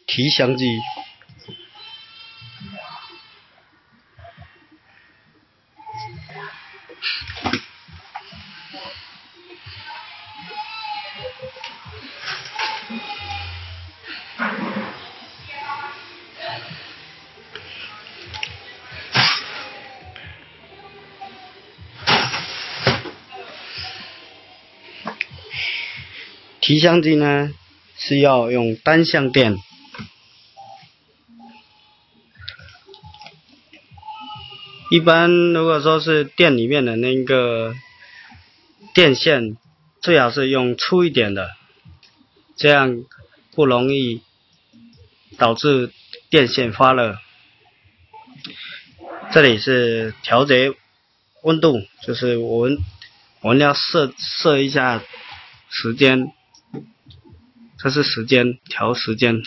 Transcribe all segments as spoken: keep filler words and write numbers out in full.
提香机。提香机呢是要用单向电，一般如果说是店里面的那个电线，最好是用粗一点的，这样不容易导致电线发热。这里是调节温度，就是我们我们要设设一下时间。这是时间，调时间。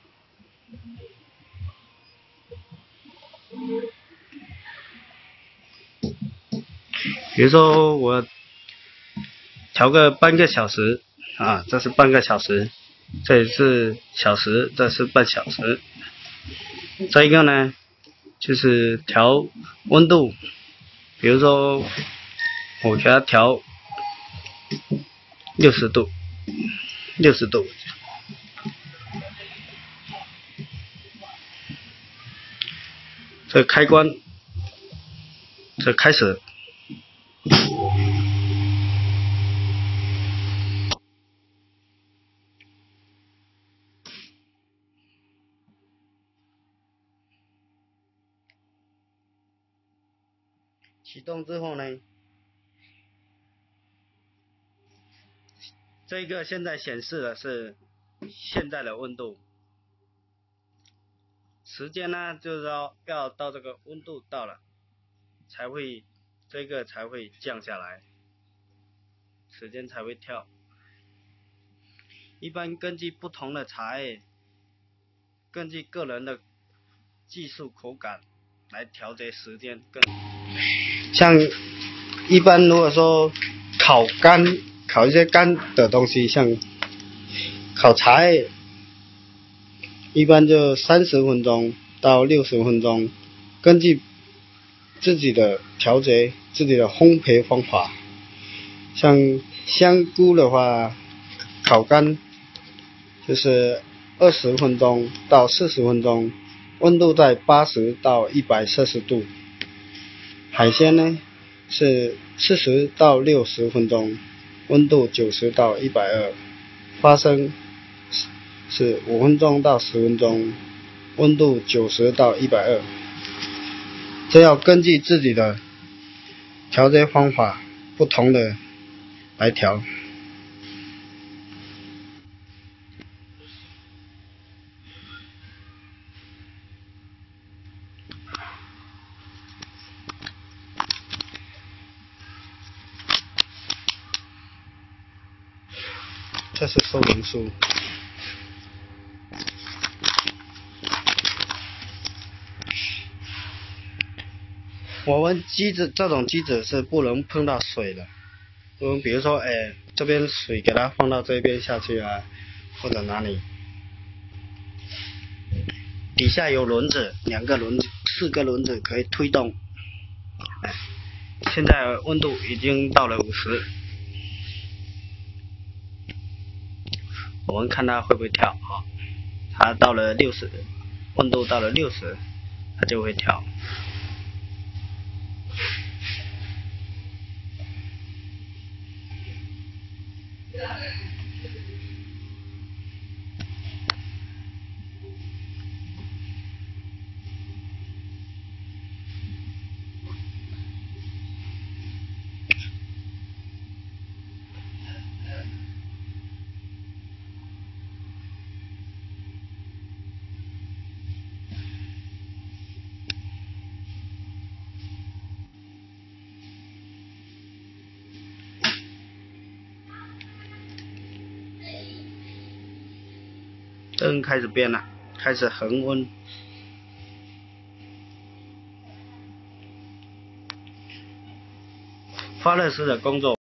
比如说我调个半个小时啊，这是半个小时，这里是小时，这是半小时。这一个呢，就是调温度，比如说我给它调六十度。六十度，这开关，这开始，启动之后呢，这个现在显示的是现在的温度，时间呢就是说要到这个温度到了，才会这个才会降下来，时间才会跳。一般根据不同的茶叶，根据个人的技术口感来调节时间。更像一般如果说烤干。烤一些干的东西，像烤茶叶，一般就三十分钟到六十分钟，根据自己的调节、自己的烘焙方法。像香菇的话，烤干就是二十分钟到四十分钟，温度在八十到一百摄氏度。海鲜呢是四十到六十分钟。温度九十到一百二十，花生是五分钟到十分钟，温度九十到一百二十。这要根据自己的调节方法不同的来调。这是说明书。我们机子这种机子是不能碰到水的。我们比如说，哎，这边水给它放到这边下去啊，或者哪里，底下有轮子，两个轮子，四个轮子可以推动。哎，现在温度已经到了五十。我们看它会不会跳啊？它到了六十，温度到了六十，它就会跳。灯开始变了，开始恒温。发热师的工作。